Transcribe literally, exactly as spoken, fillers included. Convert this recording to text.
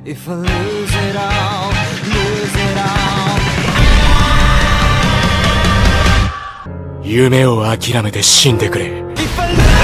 If I lose it all, lose it all. 夢を諦めて死んでくれ。 If I lose